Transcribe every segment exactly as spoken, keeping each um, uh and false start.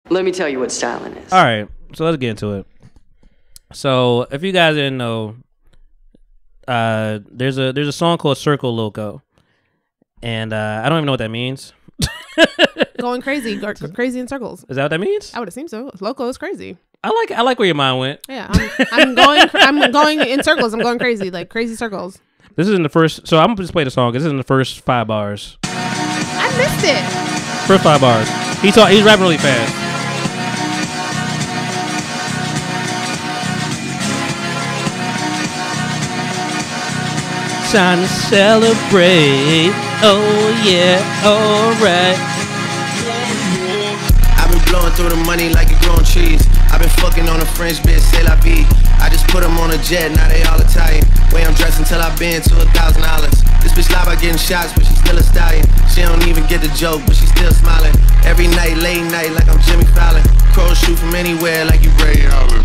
Let me tell you what styling is. All right, so let's get into it. So if you guys didn't know, uh, there's a there's a song called Circo Loco, and uh, I don't even know what that means. Going crazy, go, go crazy in circles. Is that what that means? I would assume so. Loco is crazy. I like I like where your mind went. Yeah, I'm, I'm going I'm going in circles. I'm going crazy, like crazy circles. This is in the first, so I'm gonna just play the song. This is in the first five bars. I missed it. First five bars. He's talk, he's rapping really fast. Time to celebrate. Oh yeah, alright. I've been blowing through the money like a grown cheese. I've been fucking on a French bitch, c'est la vie. I just put them on a jet, now they all Italian. Way I'm dressed until I've been to a thousand dollars. This bitch lie about getting shots, but she's still a stallion. She don't even get the joke, but she's still smiling. Every night, late night, like I'm Jimmy Fallon. Crows shoot from anywhere, like you Ray Allen.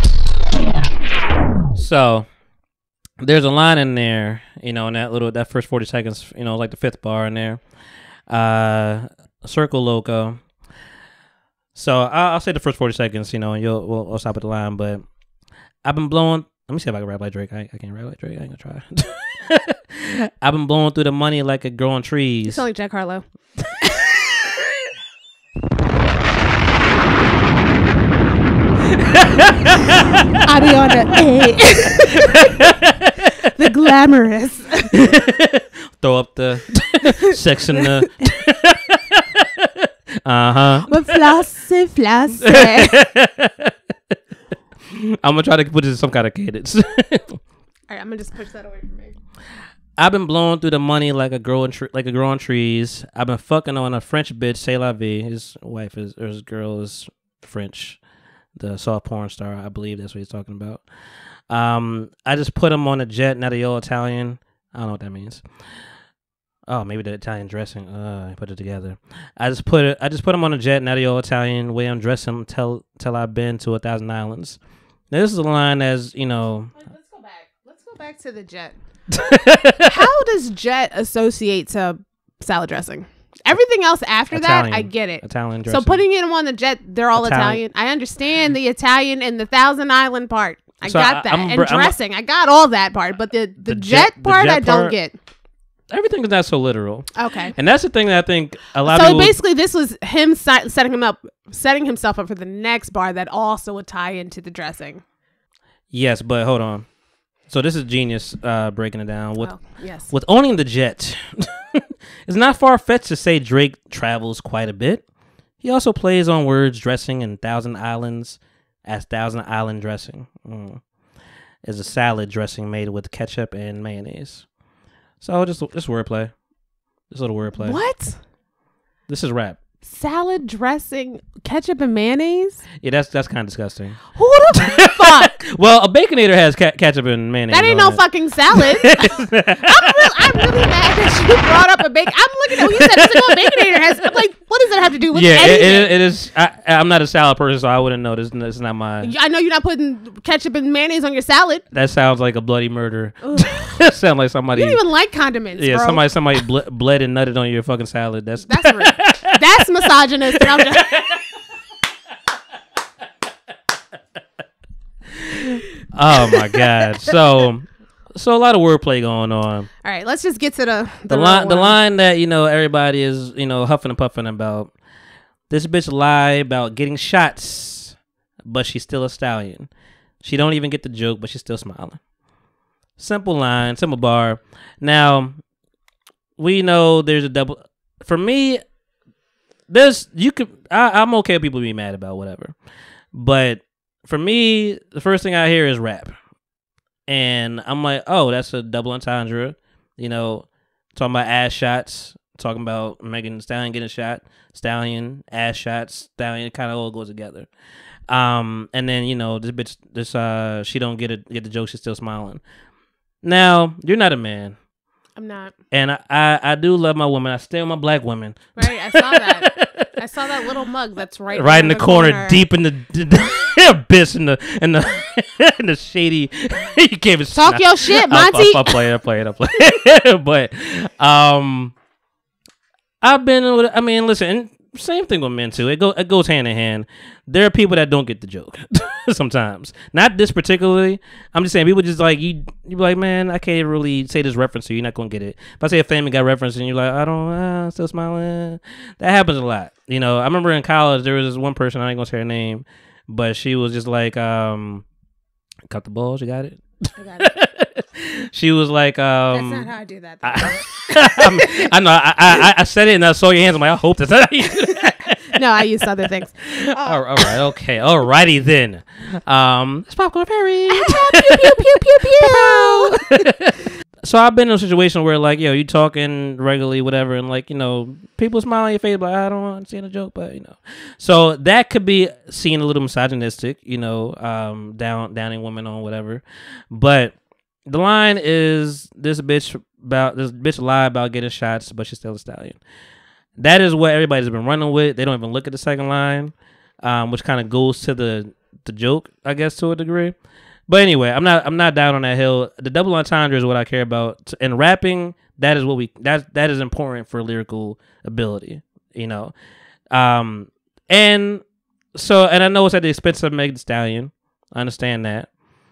So there's a line in there, you know, in that little that first forty seconds, you know, like the fifth bar in there. Uh, Circo Loco. So I'll, I'll say the first forty seconds, you know, and you'll we'll, we'll stop at the line. But I've been blowing. Let me see if I can rap like Drake. I, I can't rap like Drake. I ain't gonna try. I've been blowing through the money like a growing trees. You sound like Jack Harlow. I be on the A. The glamorous. Throw up the sex in the. Uh huh. With flossy, flossy. I'm gonna try to put this in some kind of cadence. All right, I'm gonna just push that away from me. I've been blowing through the money like a growing tre- like a growing trees. I've been fucking on a French bitch, c'est la vie. His wife is or his girl is French, the soft porn star. I believe that's what he's talking about. Um, I just put him on a jet. Now they all Italian. I don't know what that means. Oh, maybe the Italian dressing. Uh, I put it together. I just put it. I just put him on a jet. Now they all Italian. Way I'm dressing till till I've been to a thousand islands. Now, this is a line as you know. Let's go back. Let's go back to the jet. How does jet associate to salad dressing? Everything else after Italian, that, I get it. Italian dressing. So putting him on the jet, they're all Italian. Italian. I understand the Italian and the Thousand Island part. I So got I- that. I'm and br- I'm- dressing, I got all that part. But the, the, The jet, jet- the part, jet I don't part- get. Everything is not so literal. Okay. And that's the thing that I think a lot So of people. basically, this was him si- setting him up, setting himself up for the next bar that also would tie into the dressing. Yes, but hold on. So this is genius uh, breaking it down. With Oh, yes. with owning the jet, it's not far fetched to say Drake travels quite a bit. He also plays on words dressing in Thousand Islands as Thousand Island dressing. Mm. Is a salad dressing made with ketchup and mayonnaise. So just just wordplay. Just a little wordplay. What? This is rap. Salad dressing, ketchup and mayonnaise? Yeah, that's that's kind of disgusting. Who the fuck? Well, a Baconator has ca- ketchup and mayonnaise. That ain't on no it. fucking salad. I'm, real, I'm really mad that you brought up a bacon. I'm looking at what you said. It's like, oh, Baconator has. I'm like, what does that have to do with Yeah, it, anything? it, it is. I, I'm not a salad person, so I wouldn't know. This, this is not my. I know you're not putting ketchup and mayonnaise on your salad. That sounds like a bloody murder. That sounds like somebody. You don't even like condiments, yeah, bro. somebody somebody ble- bled and nutted on your fucking salad. That's That's rude. That's misogynistic. I'm just. Oh my god. So, so a lot of wordplay going on. All right, let's just get to the The the, line, real the one. line that you know everybody is you know huffing and puffing about. This bitch lie about getting shots, but she's still a stallion. She don't even get the joke, but she's still smiling. Simple line, simple bar. Now, we know there's a double. For me, this you could. I, I'm okay with people being mad about whatever, but for me, the first thing I hear is rap, and I'm like, oh, that's a double entendre. You know, talking about ass shots, talking about Megan Thee Stallion getting shot, Stallion ass shots, Stallion. It kind of all goes together. Um, and then you know this bitch, this uh, she don't get it, get the joke. She's still smiling. Now you're not a man. I'm not. And I, I, I do love my women. I stand with my black women. Right, I saw that. I saw that little mug that's right Right in the, the corner, corner, deep in the, the, the abyss, in the in the in the shady. You can't even talk your shit, Monty. I'll, I'll, I'll play it. I'll play it. I'll play it. But um, I've been with. I mean, listen. same thing with men too. It go it goes hand in hand. There are people that don't get the joke sometimes. Not this particularly. I'm just saying people just like you. You be like, man, I can't really say this reference to you. You're not gonna get it. If I say a Family Guy reference and you're like, I don't, uh, still smiling. That happens a lot. You know, I remember in college there was this one person, I ain't gonna say her name, but she was just like, um, cut the balls. You got it. I got it. She was like, um, that's not how I do that. I, I, I know. I, I I said it and I saw your hands. I'm like, I hope that's not how you do that. No, I used other things. Uh, all, all right, okay, alrighty then. Um, it's popcorn Perry. pew pew pew pew pew. So I've been in a situation where like, yo, you talking regularly, whatever, and like, you know, people smile on your face, but I don't understand a joke, but you know, so that could be seen a little misogynistic, you know, um, down downing women on whatever, but the line is this bitch about this bitch lie about getting shots, but she's still a stallion. That is what everybody's been running with. They don't even look at the second line, um, which kind of goes to the the joke, I guess, to a degree. But anyway, I'm not I'm not down on that hill. The double entendre is what I care about. In rapping, that is what we that that is important for lyrical ability, you know. Um, and so and I know it's at the expense of Meg Thee Stallion. I understand that.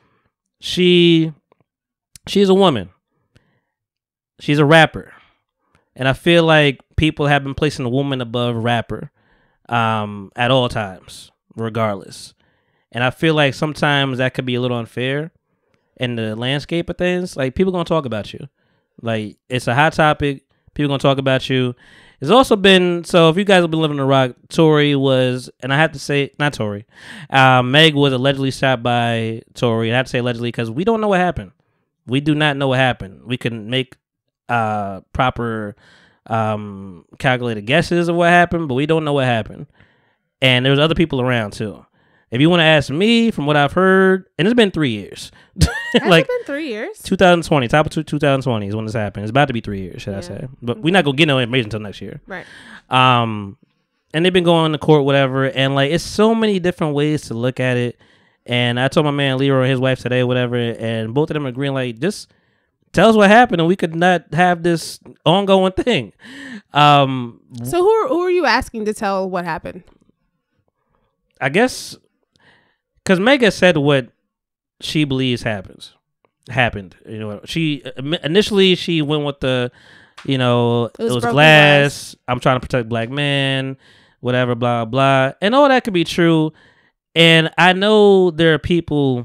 She she's a woman. She's a rapper. And I feel like people have been placing a woman above rapper um, at all times, regardless. And I feel like sometimes that could be a little unfair in the landscape of things. Like, people going to talk about you. Like, it's a hot topic. People going to talk about you. It's also been, so if you guys have been living in the rock, Tory was, and I have to say, not Tory, uh, Meg was allegedly shot by Tory. I have to say allegedly because we don't know what happened. We do not know what happened. We can make uh, proper um, calculated guesses of what happened, but we don't know what happened. And there was other people around, too. If you want to ask me, from what I've heard, and it's been three years. Like, it's been three years? twenty twenty, top of twenty twenty is when this happened. It's about to be three years, should yeah. I say. But we're not going to get no information until next year. Right. Um, and they've been going to court, whatever. And, like, it's so many different ways to look at it. And I told my man Leroy and his wife today, whatever, and both of them are agreeing, like, just tell us what happened and we could not have this ongoing thing. Um, so who are, who are you asking to tell what happened? I guess... Because Mega said what she believes happens happened. You know, she initially she went with the, you know, it was, it was glass. glass. I'm trying to protect black men, whatever, blah blah, and all that could be true. And I know there are people.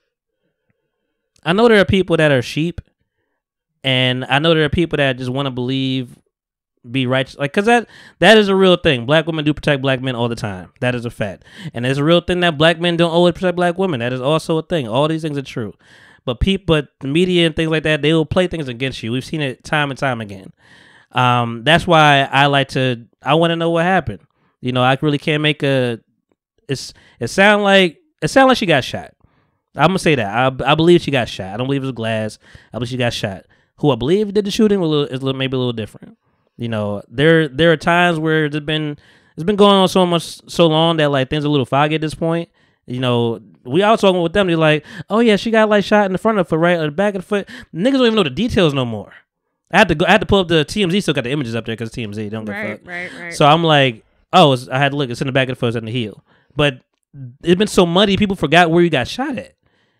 I know there are people that are sheep, and I know there are people that just want to believe. Be righteous, like, because that that is a real thing. Black women do protect black men all the time. That is a fact, and it's a real thing that black men don't always protect black women. That is also a thing. All these things are true, but people, but the media and things like that, they will play things against you. We've seen it time and time again. Um, that's why I like to. I want to know what happened. You know, I really can't make a. It's it sound like it sound like she got shot. I'm gonna say that. I I believe she got shot. I don't believe it was glass. I believe she got shot. Who I believe did the shooting was a little, is a little, maybe a little different. You know, there there are times where there's been it's been going on so much so long that like things are a little foggy at this point. You know, we all talking with them. They're like, oh yeah, she got like shot in the front of the foot, right, or the back of the foot. Niggas don't even know the details no more. I had to go. I had to pull up the T M Z. Still got the images up there because T M Z don't give a fuck. Right, right, right. So I'm like, oh, it's, I had to look. It's in the back of the foot, it's in the heel. But it's been so muddy, people forgot where you got shot at.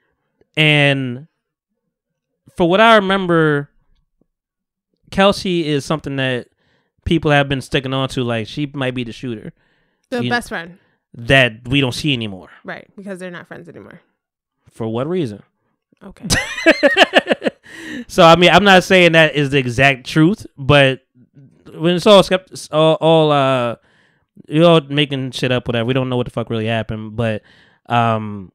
And for what I remember, Kelsey is something that people have been sticking on to, like she might be the shooter. The you best know, friend. That we don't see anymore. Right, because they're not friends anymore. For what reason? Okay. So, I mean, I'm not saying that is the exact truth, but when it's all, skept- all, all uh, you're all making shit up, whatever, we don't know what the fuck really happened, but um,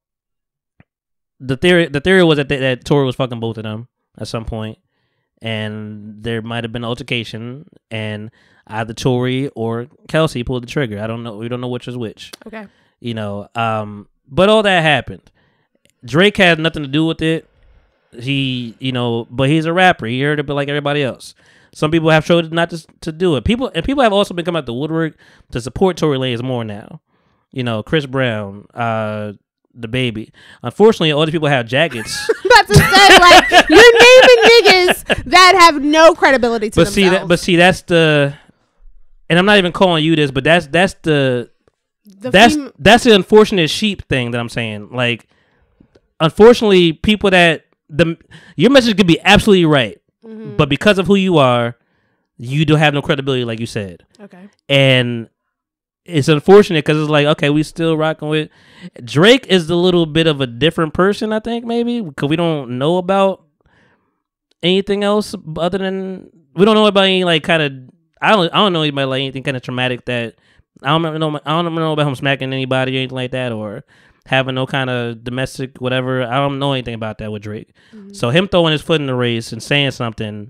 the theory the theory was that, they, that Tory was fucking both of them at some point. And there might have been an altercation, and either Tory or Kelsey pulled the trigger. I don't know. We don't know which is which. Okay. You know, um, but all that happened. Drake had nothing to do with it. He, you know, but he's a rapper. He heard it, but like everybody else. Some people have chosen not to to do it. People and people have also been coming out the woodwork to support Tory Lanez more now. You know, Chris Brown, uh, the baby. Unfortunately, all these people have jackets. About to say, like, you're naming niggas that have no credibility to but themselves. see that, but see that's the, and I'm not even calling you this, but that's that's the, the that's fem- that's the unfortunate sheep thing that I'm saying. Like, unfortunately, people that the your message could be absolutely right, mm-hmm. but because of who you are, you don't have no credibility, like you said. Okay. And it's unfortunate because it's like, okay, we still rocking with Drake is a little bit of a different person, I think, maybe because we don't know about anything else other than we don't know about any like kind of I don't I don't know about like anything kind of traumatic that I don't know I don't know about him smacking anybody or anything like that or having no kind of domestic whatever. I don't know anything about that with Drake. Mm-hmm. So him throwing his foot in the race and saying something,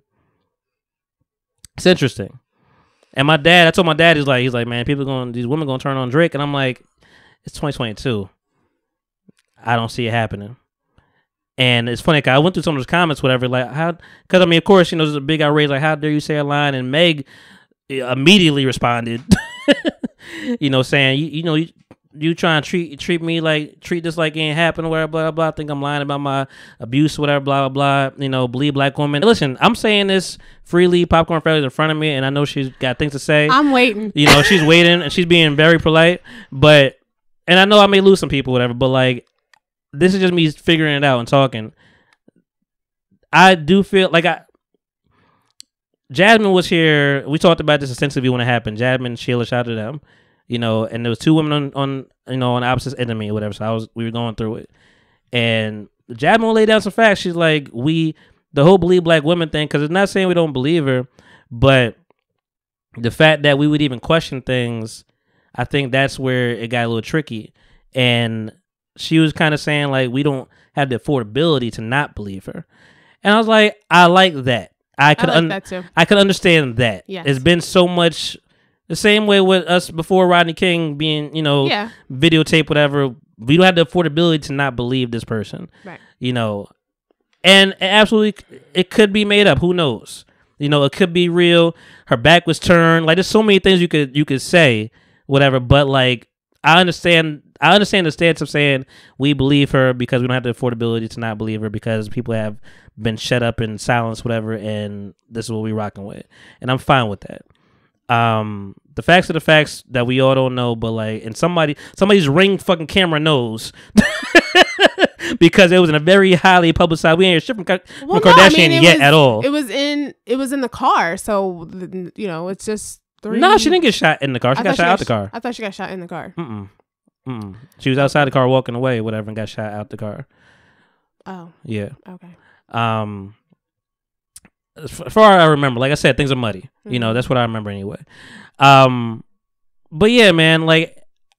it's interesting. And my dad, I told my dad, he's like, he's like, man, people going, these women going to turn on Drake, and I'm like, it's twenty twenty-two. I don't see it happening. And it's funny, cause I went through some of those comments, whatever, like how, because I mean, of course, you know, there's a big outrage, like how dare you say a line, and Meg immediately responded, you know, saying, you, you know, you, you try and treat treat me like treat this like it ain't happened, whatever, blah blah blah. I think I'm lying about my abuse, whatever, blah blah blah. You know, believe black women. Listen, I'm saying this freely. Popcorn Fairy's in front of me, and I know she's got things to say. I'm waiting. You know, she's waiting, and she's being very polite. But, and I know I may lose some people, whatever. But like, this is just me figuring it out and talking. I do feel like I. Jasmine was here. We talked about this extensively when it happened. Jasmine, Sheila, shout out to them. You know, and there was two women on, on you know, on opposite end of me or whatever. So I was, we were going through it. And Jasmine laid down some facts. She's like, we, the whole believe black women thing, because it's not saying we don't believe her, but the fact that we would even question things, I think that's where it got a little tricky. And she was kind of saying, like, we don't have the affordability to not believe her. And I was like, I like that. I could, I like un- that too. I could understand that. Yes. It's been so much. The same way with us before Rodney King being, you know, yeah. videotape, whatever. We don't have the affordability to not believe this person. Right. You know, and absolutely, it could be made up. Who knows? You know, it could be real. Her back was turned. Like, there's so many things you could you could say, whatever. But like, I understand. I understand the stance of saying we believe her because we don't have the affordability to not believe her because people have been shut up in silence, whatever. And this is what we're rocking with, and I'm fine with that. Um, the facts are the facts that we all don't know, but like, and somebody, somebody's ring fucking camera knows because it was in a very highly publicized. We ain't shit from, from well, Kardashian no, I mean, yet was, at all. It was in, it was in the car, so you know, it's just three. No, she didn't get shot in the car. She I got shot she out got the car. I thought she got shot in the car. Mm-mm. Mm-mm. She was outside the car walking away, whatever, and got shot out the car. Oh. Yeah. Okay. Um. As far as I remember, like I said, things are muddy. Mm-hmm. You know, that's what I remember anyway. Um, but yeah, man, like,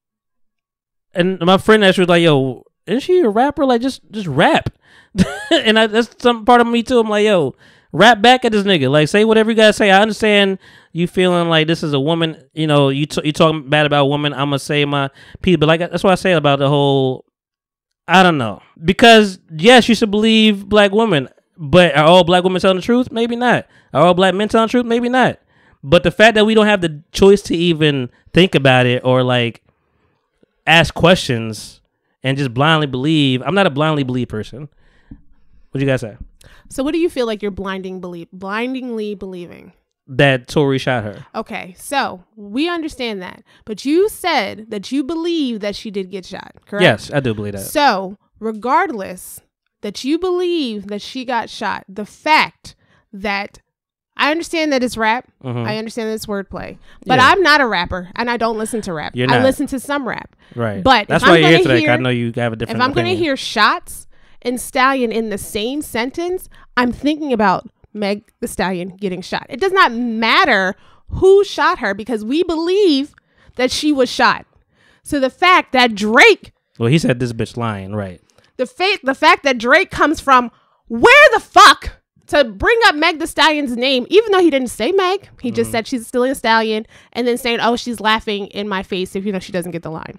and my friend actually was like, "Yo, isn't she a rapper? Like, just just rap." And I, that's some part of me too. I'm like, "Yo, rap back at this nigga. Like, say whatever you gotta say." I understand you feeling like this is a woman. You know, you t- you talking bad about a woman. I'm gonna say my piece, but like that's what I say about the whole. I don't know, because yes, you should believe black women. But are all black women telling the truth? Maybe not. Are all black men telling the truth? Maybe not. But the fact that we don't have the choice to even think about it or like ask questions and just blindly believe. I'm not a blindly believe person. What you guys say? So what do you feel like you're blinding believe blindingly believing? That Tory shot her. Okay, so we understand that. But you said that you believe that she did get shot, correct? Yes, I do believe that. So regardless that you believe that she got shot, the fact that I understand that it's rap, mm-hmm. I understand that it's wordplay, but yeah. I'm not a rapper and I don't listen to rap. You're not. I listen to some rap. Right. But that's if why I'm you're here today. Hear, I know you have a different. If I'm going to opinion. hear shots and Stallion in the same sentence, I'm thinking about Meg the Stallion getting shot. It does not matter who shot her because we believe that she was shot. So the fact that Drake, well, he said this bitch lying, right? The fa- the fact that Drake comes from where the fuck to bring up Meg the Stallion's name, even though he didn't say Meg, he mm-hmm. just said she's still a stallion, and then saying, "Oh, she's laughing in my face if you know she doesn't get the line."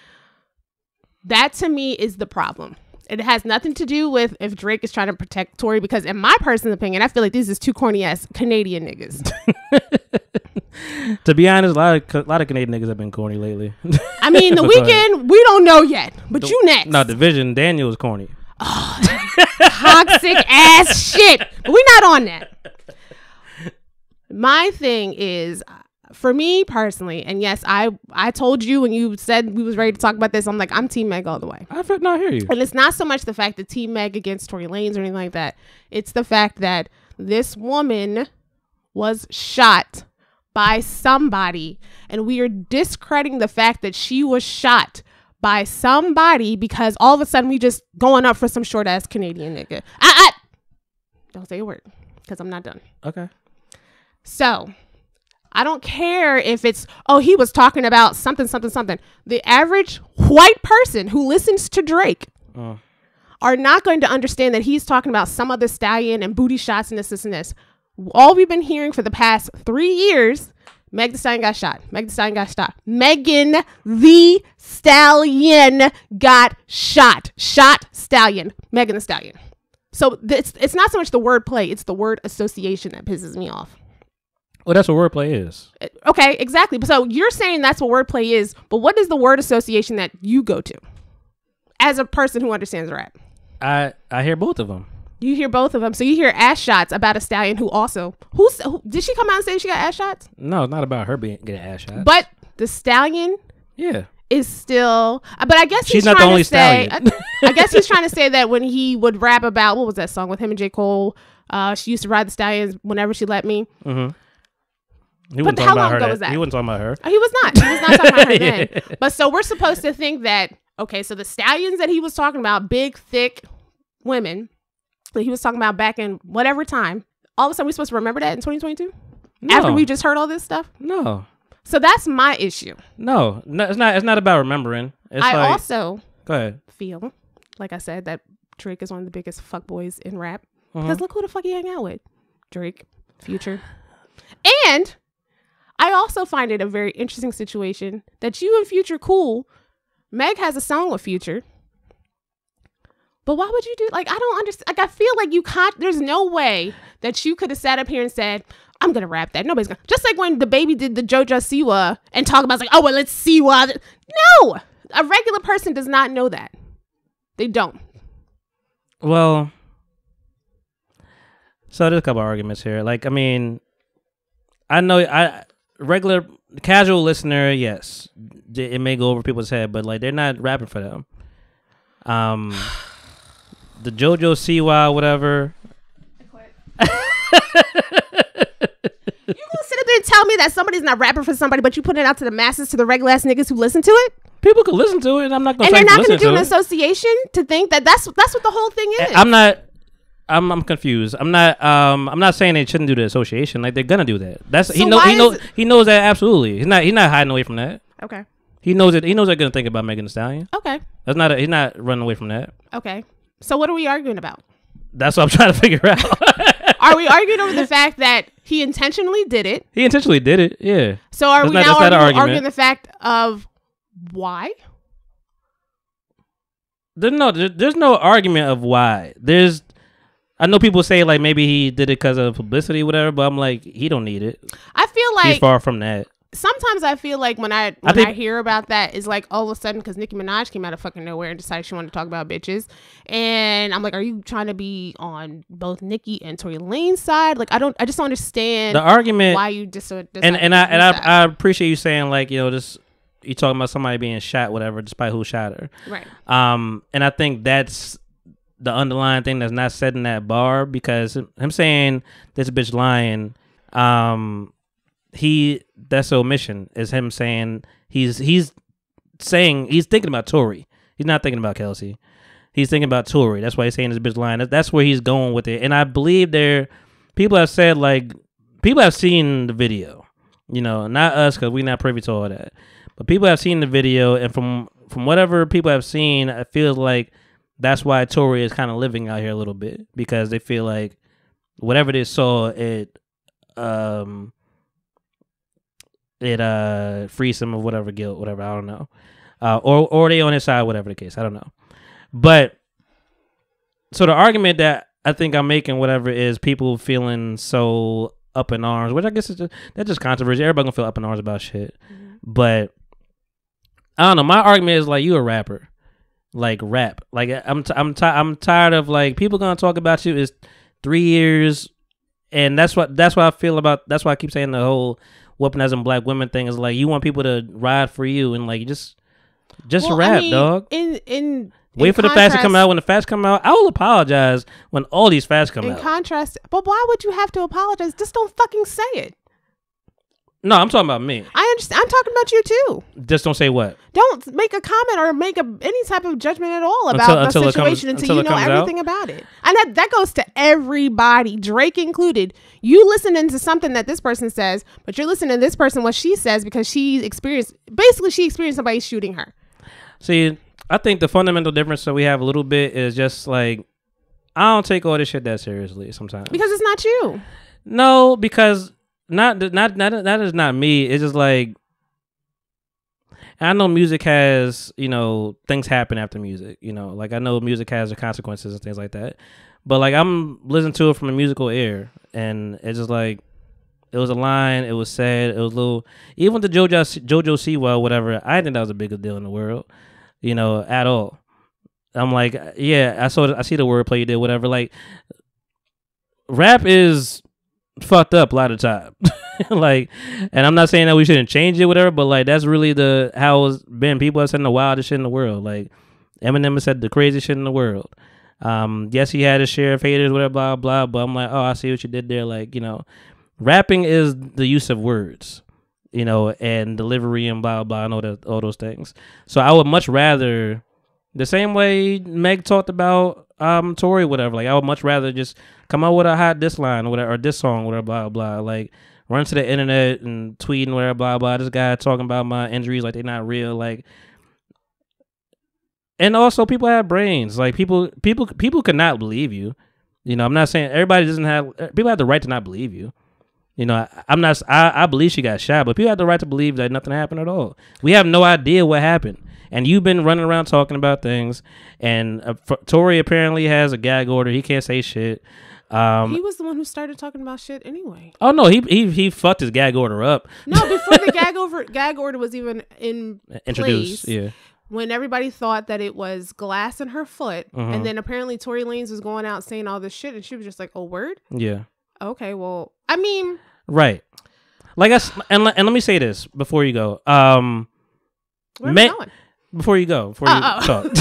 That to me is the problem. It has nothing to do with if Drake is trying to protect Tory, because in my personal opinion, I feel like these is two corny ass Canadian niggas. To be honest, a lot of a lot of Canadian niggas have been corny lately. I mean, the weekend we don't know yet, but the, you next. No, Division Daniel is corny. Oh, toxic ass shit. But we're not on that. My thing is, for me personally, and yes, I I told you when you said we was ready to talk about this, I'm like, I'm Team Meg all the way. I did not hear you. And it's not so much the fact that Team Meg against Tory Lanez or anything like that. It's the fact that this woman was shot by somebody, and we are discrediting the fact that she was shot by somebody because all of a sudden we just going up for some short ass Canadian nigga. I, I don't say a word because I'm not done. Okay. So I don't care if it's, oh, he was talking about something, something, something. The average white person who listens to Drake uh. are not going to understand that he's talking about some other stallion and booty shots and this, this, and this. All we've been hearing for the past three years, Meg the Stallion got shot. Meg the Stallion got shot. Megan the Stallion got shot. Shot Stallion. Megan the Stallion. So th- it's, it's not so much the word play, it's the word association that pisses me off. Well, that's what wordplay is. Okay, exactly. So you're saying that's what wordplay is, but what is the word association that you go to as a person who understands rap? I I hear both of them. You hear both of them. So you hear ass shots about a stallion who also who's who, did she come out and say she got ass shots? No, it's not about her being getting ass shots. But the stallion, yeah, is still. But I guess he's she's not trying the only to say. stallion. I, I guess he's trying to say that when he would rap about what was that song with him and J. Cole? Uh, she used to ride the stallions whenever she let me. Mm-hmm. He but wasn't how talking long about her. ago That, was that? He wasn't talking about her. He was not. He was not talking about her yeah. then. But so we're supposed to think that, okay, so the stallions that he was talking about, big, thick women that he was talking about back in whatever time, all of a sudden we're supposed to remember that in twenty twenty-two? No. After we just heard all this stuff? No. So that's my issue. No. no it's not It's not about remembering. It's I like, also go ahead. feel, like I said, that Drake is one of the biggest fuckboys in rap. Uh-huh. Because look who the fuck he hang out with. Drake, Future. And I also find it a very interesting situation that you and Future cool. Meg has a song with Future. But why would you do, like, I don't understand. Like, I feel like you can't, there's no way that you could have sat up here and said, I'm going to rap that. Nobody's going to. Just like when the baby did the JoJo Siwa and talk about, like, oh, well, let's see why. No, a regular person does not know that. They don't. Well, so there's a couple of arguments here. Like, I mean, I know, I regular, casual listener, yes, it may go over people's head, but, like, they're not rapping for them. Um, the JoJo Siwa, whatever. You gonna sit up there and tell me that somebody's not rapping for somebody, but you put it out to the masses, to the regular ass niggas who listen to it? People can listen to it, and I'm not gonna. And they're not gonna do an it. association to think that that's that's what the whole thing is. I'm not. I'm I'm confused. I'm not. Um. I'm not saying they shouldn't do the association. Like, they're gonna do that. That's So he know. why He knows. is- He knows that absolutely. He's not. He's not hiding away from that. Okay. He knows it. He knows they're gonna think about Megan Thee Stallion. Okay. That's not. A, he's not running away from that. Okay. So what are we arguing about? That's what I'm trying to figure out. Are we arguing over the fact that he intentionally did it? He intentionally did it. Yeah. So are That's we not- now that's not an arguing, argument. arguing the fact of why? There's no. there- There's no argument of why. There's. I know people say, like, maybe he did it because of publicity, whatever. But I'm like, he don't need it. I feel He's like far from that. sometimes I feel like when I when I, think- hear about that, is like all of a sudden because Nicki Minaj came out of fucking nowhere and decided she wanted to talk about bitches, and I'm like, are you trying to be on both Nicki and Tory Lane's side? Like, I don't, I just don't understand The argument. why you just uh, and and I and that. I, I appreciate you saying, like, you know, this. You talking about somebody being shot, whatever, despite who shot her. Right. Um, and I think that's the underlying thing that's not setting that bar, because him saying this bitch lying, um, he that's omission is him saying he's he's saying he's thinking about Tory. He's not thinking about Kelsey. He's thinking about Tory. That's why he's saying this bitch lying. That's, that's where he's going with it. And I believe there, people have said, like, people have seen the video. You know, not us, because we're not privy to all that. But people have seen the video, and from from whatever people have seen, it feels like that's why Tory is kind of living out here a little bit, because they feel like whatever they saw, it um it uh frees him of whatever guilt, whatever, I don't know, uh, or or they on his side, whatever the case, I don't know. But so the argument that I think I'm making, whatever, is people feeling so up in arms, which I guess is just, that's just controversy. Everybody gonna feel up in arms about shit, mm-hmm. But I don't know. My argument is, like, you a rapper, like, rap. Like, I'm t- I'm t- I'm tired of, like, people gonna talk about you is three years, and that's what that's what I feel about. That's why I keep saying the whole weaponizing black women thing is like you want people to ride for you and like just just well, rap, I mean, dog. In in Wait in for the facts to come out. When the facts come out, I will apologize when all these facts come in out. In contrast, but why would you have to apologize? Just don't fucking say it. No, I'm talking about me. I understand. I'm talking about you too. Just don't say what. Don't make a comment or make a, any type of judgment at all about until, the until situation comes, until, until you know everything out. about it. And that, that goes to everybody, Drake included. You listening to something that this person says, but you're listening to this person what she says because she experienced, basically she experienced somebody shooting her. See, I think the fundamental difference that we have a little bit is just like, I don't take all this shit that seriously sometimes. Because it's not you. No, because not not not that is not me. It's just like I know music has, you know, things happen after music. You know, like I know music has the consequences and things like that. But like I'm listening to it from a musical ear, and it's just like it was a line. It was sad. It was a little. Even the JoJo JoJo Siwa, whatever. I didn't think that was the biggest deal in the world. You know, at all. I'm like, yeah, I saw. I see the wordplay you did, whatever. Like, rap is fucked up a lot of time. Like, and I'm not saying that we shouldn't change it, whatever, but like that's really the how it's been. People have said the wildest shit in the world. Like Eminem has said the craziest shit in the world. Um, yes, he had his share of haters, whatever, blah blah. But I'm like, oh, I see what you did there. Like, you know, rapping is the use of words, you know, and delivery and blah blah and all that, all those things. So I would much rather, the same way Meg talked about um Tory, whatever. Like I would much rather just come out with a hot diss line or whatever, or diss song, whatever, blah blah. Like run to the internet and tweet and whatever, blah blah. This guy talking about my injuries like they're not real, like. And also, people have brains. Like people, people, people could not believe you. You know, I'm not saying everybody doesn't have. People have the right to not believe you. You know, I, I'm not. I, I believe she got shot, but people have the right to believe that nothing happened at all. We have no idea what happened, and you've been running around talking about things. And uh, Tory apparently has a gag order. He can't say shit. Um, he was the one who started talking about shit anyway. Oh no, he he he fucked his gag order up. No, before the gag over gag order was even in introduced. Place, yeah. When everybody thought that it was glass in her foot, mm-hmm. and then apparently Tory Lanez was going out saying all this shit, and she was just like, "Oh, word." Yeah. Okay, well, I mean, right. Like I and and let me say this before you go. Um, where are we going? Before you go, before you Uh-oh. talk.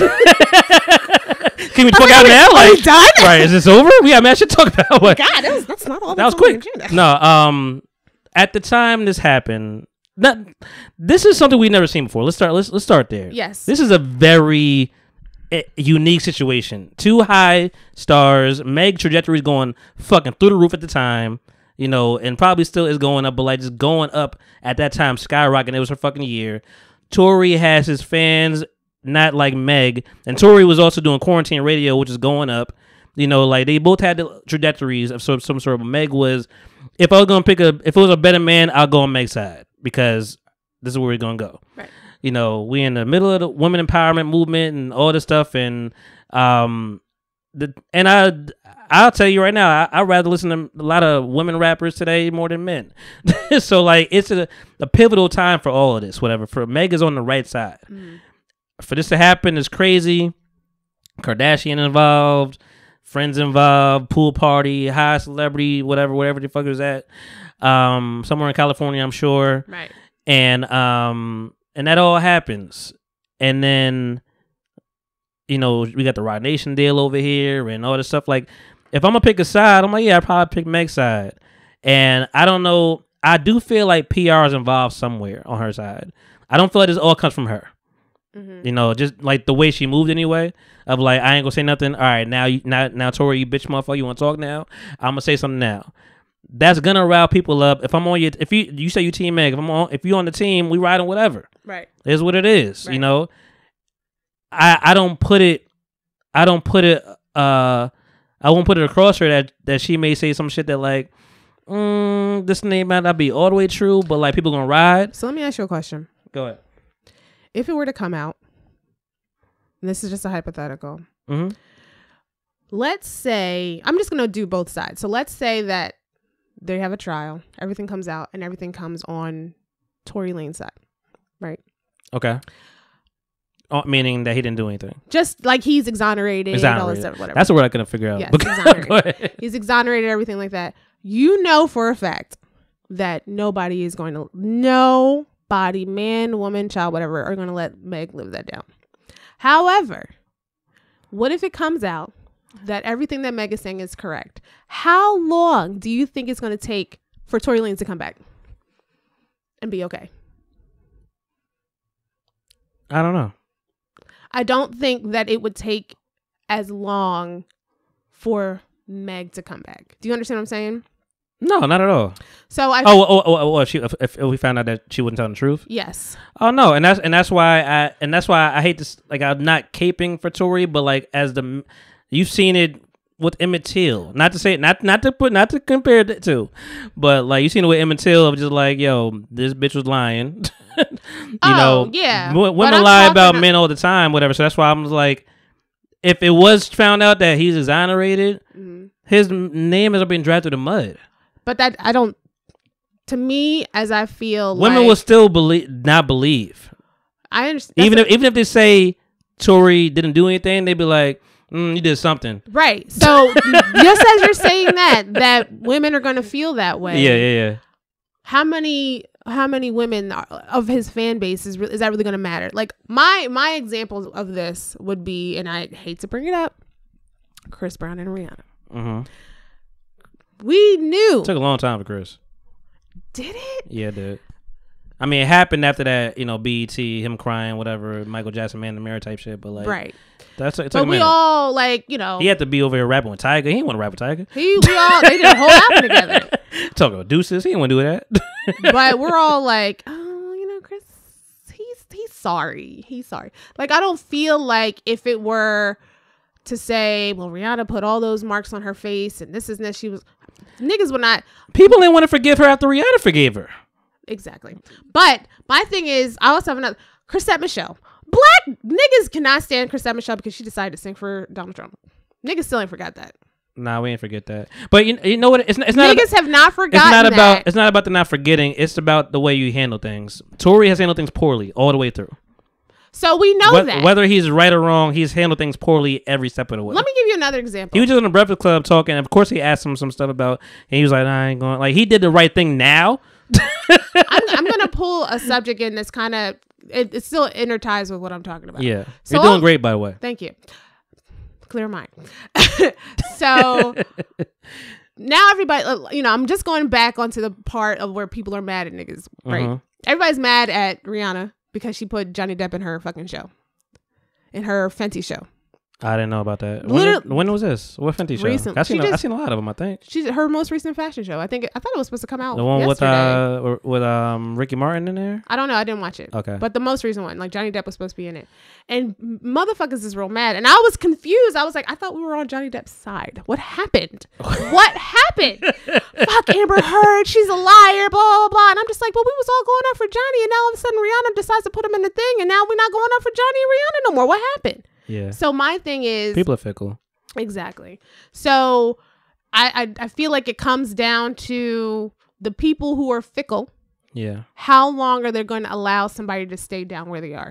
Can we talk out now? Like, done? Right? Is this over? Yeah, I mean, I should talk about what. God, that was, that's not all. That was quick. No, um, at the time this happened, that this is something we've never seen before. Let's start. Let's let's start there. Yes. This is a very uh, unique situation. Two high stars. Meg trajectory is going fucking through the roof at the time. You know, and probably still is going up, but like just going up at that time, skyrocketing. It was her fucking year. Tory has his fans, not like Meg, and Tory was also doing quarantine radio, which is going up. You know, like they both had the trajectories of some, some sort. But Meg was, if I was gonna pick a, if it was a better man, I'll go on Meg's side because this is where we're gonna go. Right. You know, we in the middle of the women empowerment movement and all this stuff, and um, the and I, I'll tell you right now, I, I'd rather listen to a lot of women rappers today more than men. So like, it's a, a pivotal time for all of this. Whatever. For Meg is on the right side. Mm. For this to happen is crazy. Kardashian involved, friends involved, pool party, high celebrity, whatever, whatever the fuck is that. Um, somewhere in California, I'm sure. Right. And um, and that all happens, and then, you know, we got the Roc Nation deal over here and all this stuff. Like, if I'm gonna pick a side, I'm like, yeah, I'd probably pick Meg's side. And I don't know. I do feel like P R is involved somewhere on her side. I don't feel like this all comes from her. Mm-hmm. You know, just like the way she moved anyway. Of like, I ain't gonna say nothing. All right, now you now now Tory, you bitch motherfucker, you want to talk now? I'm gonna say something now. That's gonna rile people up. If I'm on your, if you you say you team Meg, if I'm on, if you on the team, we riding whatever. Right. It is what it is. Right. You know. I I don't put it. I don't put it. Uh, I won't put it across her that that she may say some shit that like, mm, this name might not be all the way true, but like people gonna ride. So let me ask you a question. Go ahead. If it were to come out, and this is just a hypothetical. Mm-hmm. Let's say, I'm just going to do both sides. So let's say that they have a trial, everything comes out, and everything comes on Tory Lane's side, right? Okay. Oh, meaning that he didn't do anything. Just like he's exonerated, exonerated. and all this stuff, whatever. That's the word I couldn't figure out. Yes, But exonerated. Go ahead. He's exonerated, everything like that. You know for a fact that nobody is going to, nobody, man, woman, child, whatever, are going to let Meg live that down. However, what if it comes out that everything that Meg is saying is correct? How long do you think it's going to take for Tory Lanez to come back and be okay? I don't know. I don't think that it would take as long for Meg to come back. Do you understand what I'm saying? No, not at all. So I oh oh oh, oh, oh she, if, if we found out that she wouldn't tell the truth. Yes. Oh no, and that's and that's why I and that's why I hate this. Like, I'm not caping for Tory, but like as the you've seen it with Emmett Till. Not to say not not to put not to compare it to, but like you've seen it with Emmett Till of just like, yo, this bitch was lying. you oh, know, yeah. W- women lie about men all the time, whatever. So that's why I'm like, if it was found out that he's exonerated, mm-hmm. his name is being dragged through the mud. But that I don't. To me, as I feel, women like, will still believe, not believe. I understand. Even if even if they say Tory didn't do anything, they'd be like, mm, "You did something." Right. So just as you're saying that, that women are going to feel that way. Yeah, yeah, yeah. How many how many women are, of his fan base is is that really going to matter? Like my my examples of this would be, and I hate to bring it up, Chris Brown and Rihanna. Mm-hmm. We knew. It took a long time for Chris. Did it? Yeah, it did. I mean, it happened after that, you know, B E T, him crying, whatever, Michael Jackson, Man in the Mirror type shit. But like, right. That's it. Took but a we minute. all like, you know, he had to be over here rapping with Tiger. He didn't want to rap with Tiger. He, we all, they did a whole album together. Talking about deuces, he didn't want to do that. But we're all like, oh, you know, Chris, he's he's sorry, he's sorry. Like, I don't feel like if it were to say, well, Rihanna put all those marks on her face and this is that she was. Niggas would not. People didn't want to forgive her after Rihanna forgave her. Exactly. But my thing is, I also have another. Chrisette Michele. Black niggas cannot stand Chrisette Michele because she decided to sing for Donald Trump. Niggas still ain't forgot that. Nah, we ain't forget that. But you, you know what? It's, it's not. Niggas about, have not forgotten It's not about. that. It's not about the not forgetting. It's about the way you handle things. Tory has handled things poorly all the way through. So we know Wh- that. Whether he's right or wrong, he's handled things poorly every step of the way. Let me give you another example. He was just in the Breakfast Club talking. Of course, he asked him some stuff about, and he was like, "I ain't going." Like, he did the right thing now. I'm, I'm gonna pull a subject in that's kind of it, it's still interties with what I'm talking about. Yeah, so you're doing I'll, great, by the way. Thank you. Clear mind. So now everybody, you know, I'm just going back onto the part of where people are mad at niggas. Right? Uh-huh. Everybody's mad at Rihanna because she put Johnny Depp in her fucking show. In her Fenty show. I didn't know about that. When, did, when was this? What Fenty show? Recently. I seen, just, I seen a lot of them, I think. She's her most recent fashion show. I think I thought it was supposed to come out. The one yesterday. with uh with um Ricky Martin in there? I don't know. I didn't watch it. Okay. But the most recent one, like Johnny Depp was supposed to be in it. And motherfuckers is real mad. And I was confused. I was like, I thought we were on Johnny Depp's side. What happened? What happened? Fuck Amber Heard. She's a liar, blah, blah, blah. And I'm just like, well, we was all going up for Johnny. And now all of a sudden Rihanna decides to put him in the thing. And now we're not going up for Johnny and Rihanna no more. What happened? Yeah. So my thing is, people are fickle. Exactly. So I, I I feel like it comes down to the people who are fickle. Yeah. How long are they going to allow somebody to stay down where they are?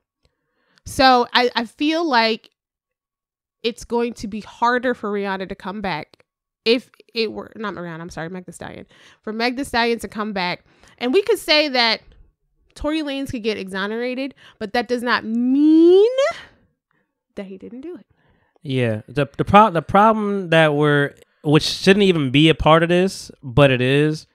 So I, I feel like it's going to be harder for Rihanna to come back if it were not Rihanna. I'm sorry, Meg Thee Stallion. For Meg Thee Stallion to come back, and we could say that Tory Lanez could get exonerated, but that does not mean that he didn't do it. Yeah, the the pro- the problem that we're which shouldn't even be a part of this, but it is.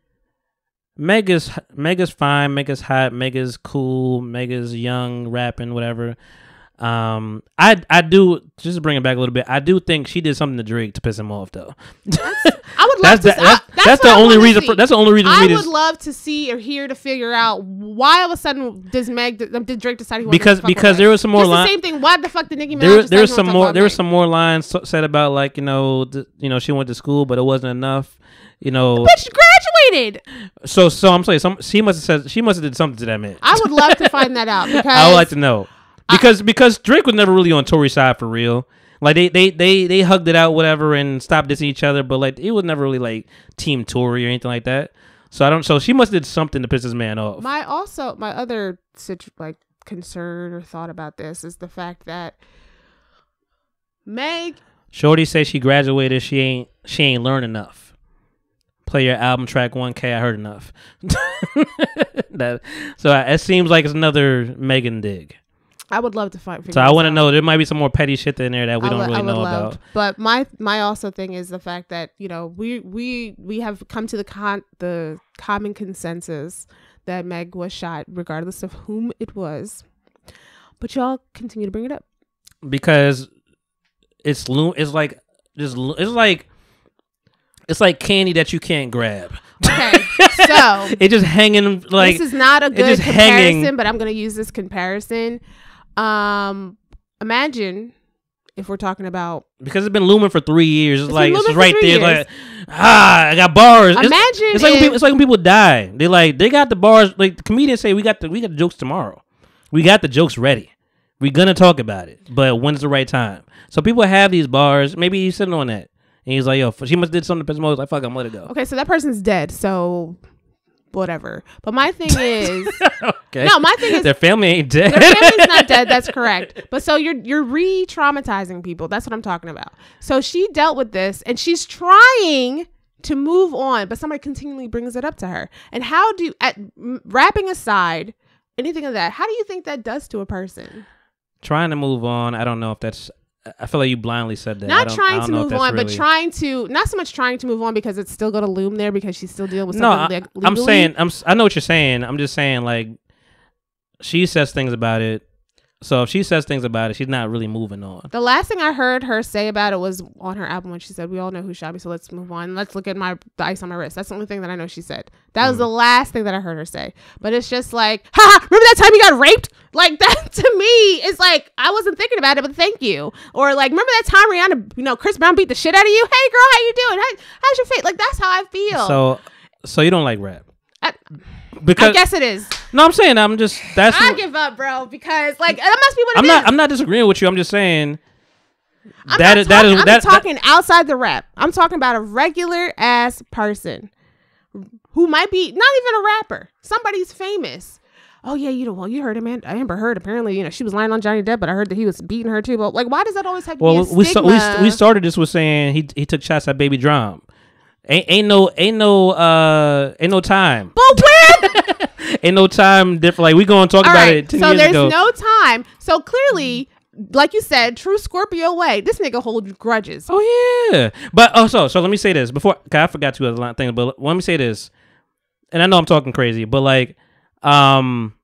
Mega's Mega's fine, Mega's hot, Mega's cool, Mega's young, rapping, whatever. Um, I I do just to bring it back a little bit. I do think she did something to Drake to piss him off, though. That's, I would love that's to. That, I, that's, that's, that's the I only reason. For, that's the only reason. I for me would to, love to see or hear to figure out why all of a sudden does Meg did Drake decide he wanted because to fuck because with there was some more Just lines. The same thing. Why the fuck did Nicki Minaj? There, there was decide some he more. wanted to There was fuck some more lines so, said about like you know the, you know she went to school, but it wasn't enough. You know, the bitch graduated. So so I'm saying some she must have said she must have did something to that man. I would love to find that out because I would like to know. Because I, because Drake was never really on Tory's side for real. Like they, they, they, they hugged it out, whatever, and stopped dissing each other. But like it was never really like Team Tory or anything like that. So I don't. So she must have did something to piss this man off. My also my other situ- like concern or thought about this is the fact that Meg Shorty says she graduated. She ain't she ain't learned enough. play your album track one K. I heard enough. that so I, it seems like it's another Megan dig. I would love to find. So I want to know. There might be some more petty shit in there that we I don't would, really know love. about. But my my also thing is the fact that you know we we we have come to the con the common consensus that Meg was shot, regardless of whom it was. But y'all continue to bring it up because it's lo- It's like just it's like it's like candy that you can't grab. Okay, so it's just hanging like this is not a good comparison, hanging. But I'm gonna use this comparison. Um, imagine if we're talking about because it's been looming for three years. It's, it's like it's right there. It's like ah, I got bars. Imagine it's, it's like when people, it's like when people die. They like they got the bars. Like the comedians say, we got the we got the jokes tomorrow. We got the jokes ready. We're gonna talk about it, but when's the right time? So people have these bars. Maybe he's sitting on that, and he's like, "Yo, she must did something to piss me off." Like, fuck, I'm let it go. Okay, so that person's dead. So. Whatever. But my thing is okay. No, my thing is their family ain't dead. Their family's not dead, that's correct. But so you're you're re-traumatizing people. That's what I'm talking about. So she dealt with this and she's trying to move on, but somebody continually brings it up to her. And how do at wrapping aside anything of that, how do you think that does to a person? Trying to move on, I don't know if that's I feel like you blindly said that. Not trying to move on, really... but trying to not so much trying to move on because it's still going to loom there because she's still dealing with no, something. I, legally. I'm saying I'm I know what you're saying. I'm just saying like she says things about it. So if she says things about it, she's not really moving on. The last thing I heard her say about it was on her album when she said, "We all know who shot me, so let's move on. Let's look at my the ice on my wrist." That's the only thing that I know she said. That mm. was the last thing that I heard her say. But it's just like, ha! Remember that time you got raped? Like that to me is like I wasn't thinking about it, but thank you. Or like, remember that time Rihanna, you know, Chris Brown beat the shit out of you? Hey girl, how you doing? How, how's your face? Like that's how I feel. So, so you don't like rap? I, because I guess it is. No, I'm saying I'm just that's. I what, give up, bro, because like that must be what it I'm is. not. I'm not disagreeing with you. I'm just saying. I'm that not is talking, that is I'm that, talking that, outside the rap. I'm talking about a regular ass person who might be not even a rapper. Somebody's famous. Oh yeah, you know, well, you heard him, Amber Heard. Apparently, you know, she was lying on Johnny Depp, but I heard that he was beating her too. But like, why does that always have to well, be a we stigma? So, we we started this with saying he he took shots at Baby Drum. Ain't ain't no ain't no uh ain't no time. But where? ain't no time different. Like we gonna talk All about right, it ten so years there's ago. no time. So clearly, like you said, true Scorpio way. This nigga holds grudges. Oh yeah, but also so let me say this before. Cause I forgot two other things, but let me say this, and I know I'm talking crazy, but like, um.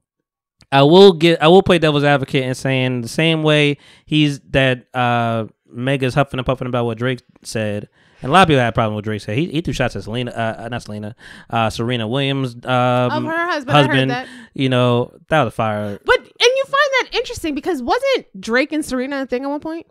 I will get. I will play devil's advocate and saying the same way he's that uh, Mega's huffing and puffing about what Drake said, and a lot of people had a problem with Drake said. He, he threw shots at Selena, uh, not Selena, uh, Serena Williams, um, of her husband. husband. I heard that. You know that was fire. But and you find that interesting because wasn't Drake and Serena a thing at one point?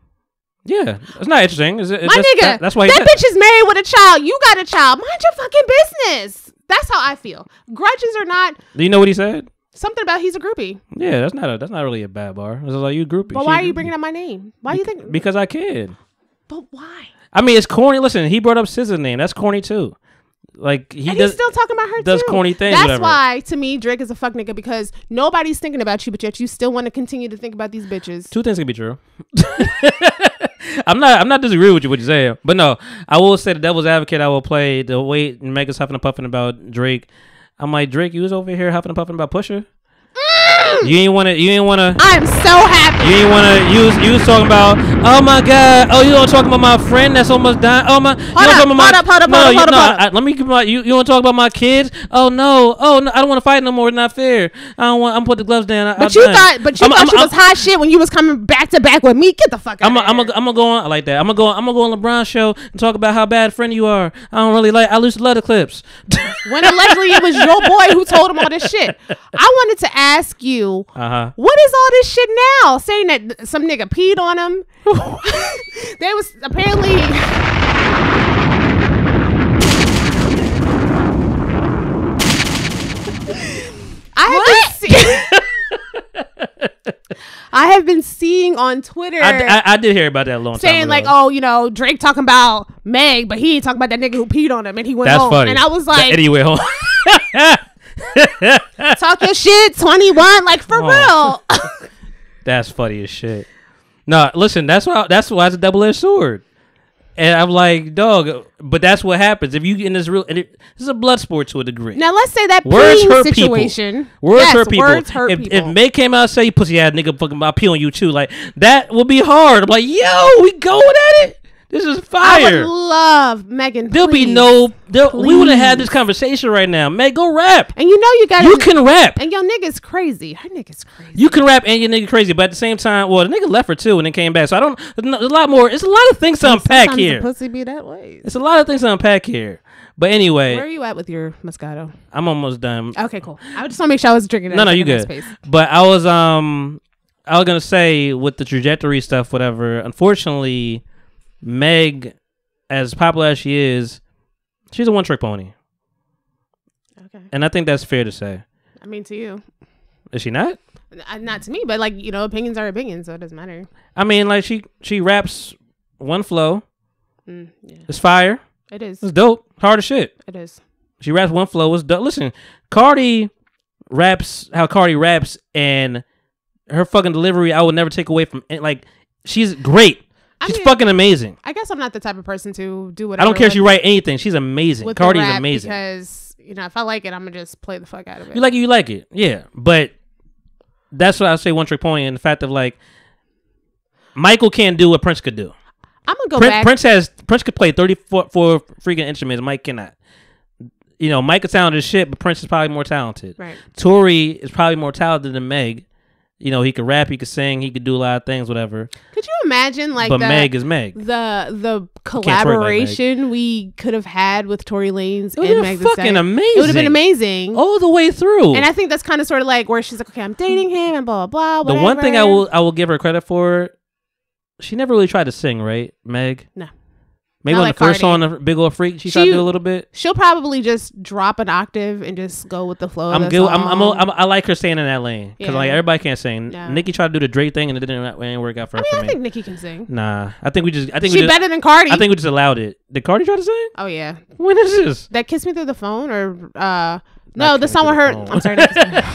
Yeah, it's not interesting. It's, it's My just, nigga, that, that's why that got, bitch is married with a child. You got a child. Mind your fucking business. That's how I feel. Grudges are not. Do you know what he said? Something about he's a groupie. Yeah, that's not a that's not really a bad bar. It's like you groupie. But why are you bringing up my name? Why do you think? Because I can. But why? I mean, it's corny. Listen, he brought up S Z A's name. That's corny too. Like he and does, he's still talking about her does too. corny things. That's whatever. why, to me, Drake is a fuck nigga because nobody's thinking about you, but yet you still want to continue to think about these bitches. Two things can be true. I'm not. I'm not disagreeing with you what you're saying, but no, I will say the devil's advocate. I will play the way Mega's huffing and puffing about Drake. I'm like, Drake, you was over here huffing and puffing about Pusha. You ain't wanna. You ain't wanna. I'm so happy. You ain't wanna. You was. You was talking about. Oh my God. Oh, you don't talk about my friend that's almost dying. Oh my. Hold you up. Hold Hold my, up. Hold up. no, Hold up. you, Hold no, up. I, let me give my. You. You want to talk about my kids? Oh no. Oh no. I don't want to fight no more. It's not fair. I don't want. I'm put the gloves down. I, But I'm you done. thought. But you I'm, thought I'm, she I'm, was hot shit when you was coming back to back with me. Get the fuck out. I'm. of I'm. here. I'm gonna go on. I like that. I'm gonna go. I'm gonna go on LeBron's show and talk about how bad a friend you are. I don't really like. I used to love the clips. When allegedly it was your boy who told him all this shit. I wanted to ask you, uh-huh. what is all this shit now? Saying that some nigga peed on him. They was apparently. I have been see- I have been seeing on Twitter. I, I, I did hear about that a long time ago. Saying like, oh, you know, Drake talking about Meg, but he ain't talking about that nigga who peed on him and he went That's home. funny. And I was like, and he went home. talk your shit, twenty-one, like for Oh. real. That's funny as shit. No, listen, that's why that's why it's a double-edged sword. And I'm like, dog, but that's what happens if you get in this real. And it, this is a blood sport to a degree. Now let's say that words peeing hurt situation. People. Words yes, hurt people. Words hurt if, people. if May came out and say, "Pussy ass nigga, fucking, I'll pee on you too," like that would be hard. I'm like, yo, we going at it. This is fire. I would love Megan. There'll please. be no. We would have had this conversation right now. Meg, go rap. And you know you got. You can rap. And your nigga's crazy. Her nigga's crazy. You can rap and your nigga crazy, but at the same time, well, the nigga left her too and then came back. So I don't. There's a lot more. It's a lot of things to unpack Sometimes here. the pussy be that way. It's a lot of things to unpack here. But anyway, where are you at with your Moscato? I'm almost done. Okay, cool. I just want to make sure I was drinking that. No, no, you good. But I was um, I was gonna say with the trajectory stuff, whatever. Unfortunately, Meg, as popular as she is, she's a one trick pony. Okay. And I think that's fair to say. I mean, to you. Is she not? Uh, not to me, but like, you know, opinions are opinions, so it doesn't matter. I mean, like she she raps one flow. Mm, yeah. It's fire. It is. It's dope. Hard as shit. It is. She raps one flow. It's dope. Listen, Cardi raps how Cardi raps, and her fucking delivery I would never take away from. Like, she's great. She's I mean, fucking amazing. I guess I'm not the type of person to do whatever. I don't care if she write anything. She's amazing. Cardi's amazing. Because, you know, if I like it, I'm going to just play the fuck out of it. You like it, you like it. Yeah. But that's what I say one trick pony, and the fact of like, Michael can't do what Prince could do. I'm going to go Prince, back. Prince has, Prince could play thirty-four four freaking instruments. Mike cannot. You know, Mike is talented as shit, but Prince is probably more talented. Right. Tory is probably more talented than Meg. You know, he could rap, he could sing, he could do a lot of things, whatever. Could you imagine, like, but the, Meg is Meg. The the collaboration like we could have had with Tory Lanez and Meg Thee fucking Stallion? amazing. It would have been amazing all the way through. And I think that's kind of sort of like where she's like, okay, I'm dating him and blah blah blah. The one thing I will I will give her credit for, she never really tried to sing, right, Meg? No. Maybe Not on like the first Cardi. song, the Big Ol' Freak, she, she tried to do a little bit. She'll probably just drop an octave and just go with the flow. I'm of good. the I'm, I'm, song. I'm, I like her staying in that lane because Yeah. like everybody can't sing. No. Nicki tried to do the Drake thing and it didn't, it didn't work out for I her. mean, for I me. think Nicki can sing. Nah, I think we just. I think She we just, better than Cardi. I think we just allowed it. Did Cardi try to sing? Oh yeah. When is this? That Kiss Me Through the Phone or uh no, Not the Kiss song Me with her. Through the I'm sorry.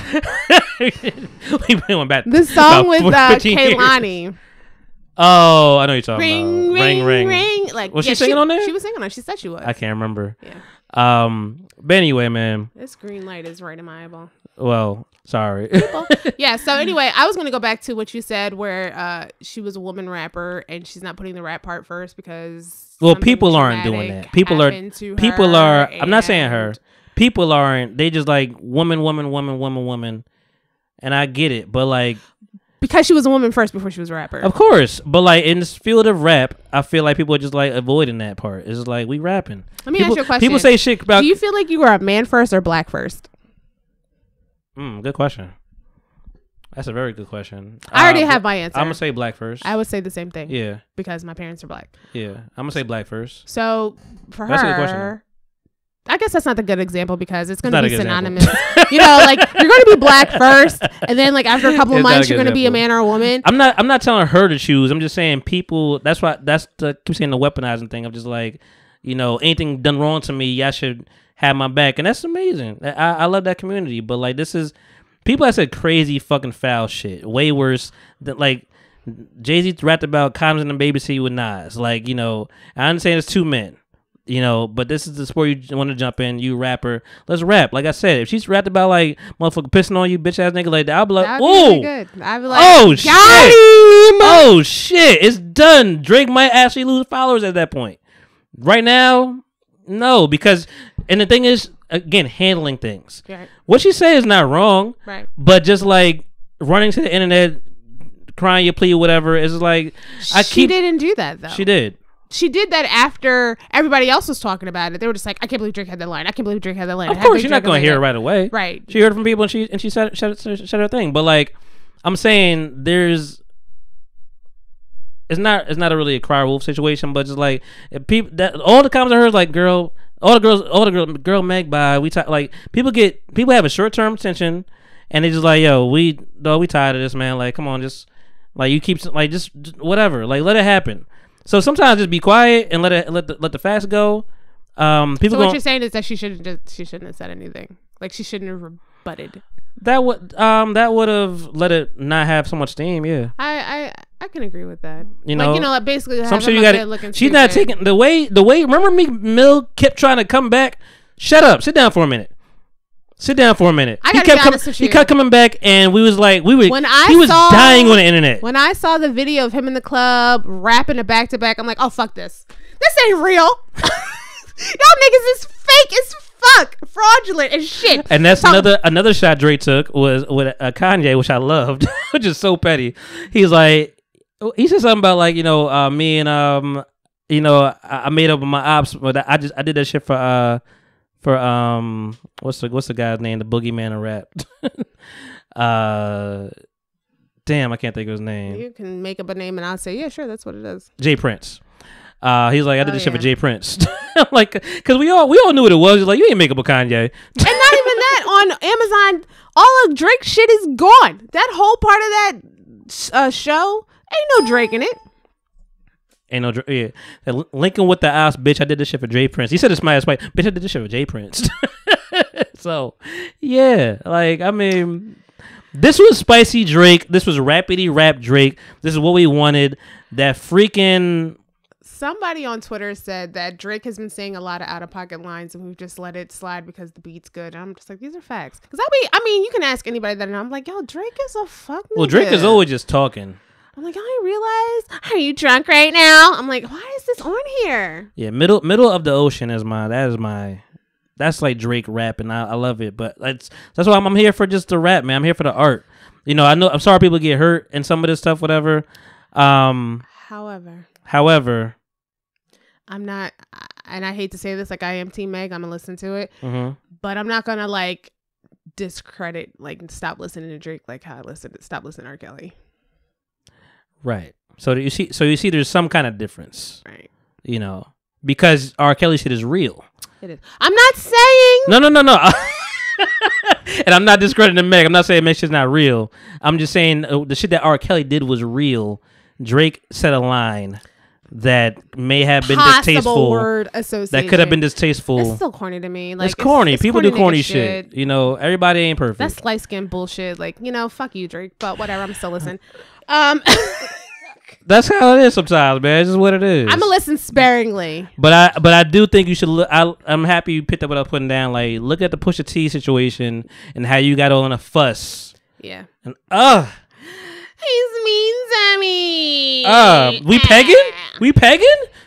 Not we went back. the song about with four- uh, fifteen years. Kaylani. Oh, I know you're talking Ring, about. ring, ring, ring. Like, Was yeah, she singing on there? She was singing on. She said she was. I can't remember. Yeah. Um, but anyway, man. This green light is right in my eyeball. Well, sorry. Yeah. So anyway, I was gonna go back to what you said, where uh, she was a woman rapper and she's not putting the rap part first because. Well, people aren't doing that. People are. People are. I'm not saying her. People aren't. They just like woman, woman, woman, woman, woman, and I get it, but like. Because she was a woman first before she was a rapper. Of course. But like in this field of rap, I feel like people are just like avoiding that part. It's just like we rapping. Let me people, ask you a question. People say shit about. Do you feel like you were a man first or black first? Mm, good question. That's a very good question. I already uh, have my answer. I'm gonna say black first. I would say the same thing. Yeah. Because my parents are black. Yeah. I'm gonna say black first. So for That's her, a good question. I guess that's not the good example because it's going It's to not be a good synonymous. You know, like you're going to be black first, and then like after a couple of It's not a months, good you're going to be a example. man or a woman. I'm not. I'm not telling her to choose. I'm just saying people. That's why. That's the keep saying the weaponizing thing. I'm just like, you know, anything done wrong to me, y'all should have my back, and that's amazing. I, I love that community, but like this is people that said crazy fucking foul shit, way worse than like Jay-Z rapped about condoms and baby seat with Nas. Like, you know, I understand it's two men. You know, but this is the sport you want to jump in. You rapper, let's rap. Like I said, if she's rapped about like motherfucker pissing on you, bitch ass nigga like that, I'll be like, That'd be oh, really good. I'd be like, oh got shit, him! oh shit, it's done. Drake might actually lose followers at that point. Right now, no, because and the thing is, again, handling things. Right. What she said is not wrong, Right. but just like running to the internet, crying your plea or whatever, is like I she keep. didn't do that though. She did. She did that after everybody else was talking about it. They were just like, I can't believe Drake had that line. I can't believe Drake had that line. Of I course, can't you're not believe going to Drake hear it had right away. Right. She heard it from people and she and she said, said, said, said her thing. But like, I'm saying there's, it's not it's not a really a cry wolf situation, but just like if people that all the comments I heard is like, girl, all the girls, all the girl, girl Meg by we talk like people get people have a short term attention and they just like, yo, we dog, we tired of this, man. Like, come on, just like you keep like just whatever, like let it happen. So sometimes just be quiet and let it let the let the facts go. Um, people. So what gon- you're saying is that she shouldn't just she shouldn't have said anything. Like she shouldn't have rebutted. That would um that would have let it not have so much steam. Yeah. I I I can agree with that. You know, like, you know, like basically, so I'm sure you got it. She's not taking the way. The way. Remember me, Mill kept trying to come back. Shut up. Sit down for a minute. Sit down for a minute. I he gotta kept be honest com- with He you. kept coming back, and we was like, we were. When I he was saw, dying on the internet. When I saw the video of him in the club rapping a back to back, I'm like, oh fuck this. This ain't real. Y'all niggas is fake as fuck, fraudulent as shit. And that's So- another another shot Drake took was with uh, Kanye, which I loved, which is so petty. He's like, he said something about like, you know, uh, me and um, you know, I, I made up with my ops, but I just I did that shit for uh, for um, what's the what's the guy's name, the boogeyman of rap. uh, damn, I can't think of his name. You can make up a name, and I'll say, yeah, sure, that's what it is. Jay Prince. Uh, he's like, I did Oh, this shit for yeah. Jay Prince. Like, cause we all we all knew what it was. He's like, you ain't make up with Kanye. And not even that, on Amazon, all of Drake's shit is gone. That whole part of that uh, show ain't no Drake in it. Ain't no, Dra- yeah. That Lincoln with the ass, bitch. I did this shit for Jay Prince. He said it's my ass, white bitch. I did this shit for Jay Prince. So, yeah, like I mean, this was spicy Drake. This was rapidy rap Drake. This is what we wanted. That freaking. Somebody on Twitter said that Drake has been saying a lot of out of pocket lines, and we've just let it slide because the beat's good. And I'm just like, these are facts. Because I mean, I mean, you can ask anybody that, and I'm like, yo, Drake is a fuck nigga. Well, Drake is always just talking. I'm like, I realize. Are you drunk right now? I'm like, why is this on here? Yeah, middle middle of the ocean is my. That is my. That's like Drake rap, and I, I love it. But that's that's why I'm, I'm here for just the rap, man. I'm here for the art. You know, I know. I'm sorry people get hurt and some of this stuff, whatever. Um, However, however, I'm not, and I hate to say this, like I am Team Meg. I'm gonna listen to it, mm-hmm. but I'm not gonna like discredit, like stop listening to Drake, like how I listen, stop listening to R. Kelly. Right. So do you see, so you see, there's some kind of difference, Right. you know, because R. Kelly shit is real. It is. I'm not saying. No, no, no, no. And I'm not discrediting Meg. I'm not saying Meg shit's not real. I'm just saying uh, the shit that R. Kelly did was real. Drake said a line that may have been Possible distasteful. word association. That could have been distasteful. It's still corny to me. Like it's corny. it's People corny do corny nigga shit. You know, everybody ain't perfect. That's light skin bullshit. Like, you know, fuck you, Drake. But whatever. I'm still listening. Um, That's how it is sometimes, man. It's just what it is. I'm gonna listen sparingly. But I, but I do think you should look. I, I'm happy you picked up what I was putting down. Like, look at the Pusha T situation and how you got all in a fuss. Yeah. And uh, He's mean to me. uh, we pegging? We pegging?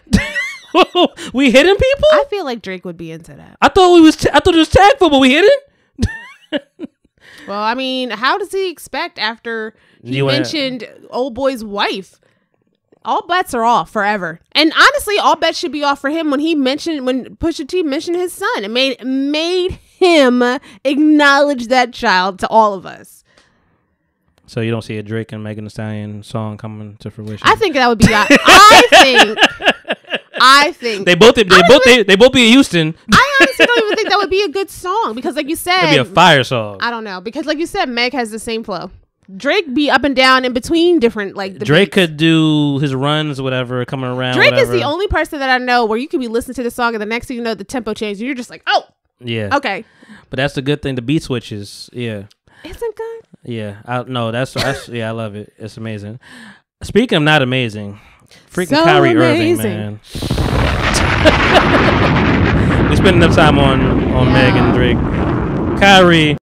We hitting people? I feel like Drake would be into that. I thought we was. T- I thought it was tag football. We hitting? Well, I mean, how does he expect after he You wanna- mentioned old boy's wife? All bets are off forever. And honestly, all bets should be off for him when he mentioned, when Pusha T mentioned his son. It made made him acknowledge that child to all of us. So you don't see a Drake and Megan Thee Stallion song coming to fruition? I think that would be. I think. I think they both. They honestly, both. They, they both be in Houston. I honestly don't even think that would be a good song because, like you said, It'd be a fire song. I don't know because, like you said, Meg has the same flow. Drake be up and down in between different like the Drake beats. could do his runs, whatever, coming around. Drake whatever. is the only person that I know where you could be listening to the song and the next thing you know the tempo changes and you're just like, oh, Yeah. okay. But that's the good thing. The beat switches. Yeah. Isn't good? Yeah. I no. That's that's yeah. I love it. It's amazing. Speaking of not amazing, freaking So Kyrie amazing. Irving, man. We spend enough time on on Yeah. Meg and Drake. Kyrie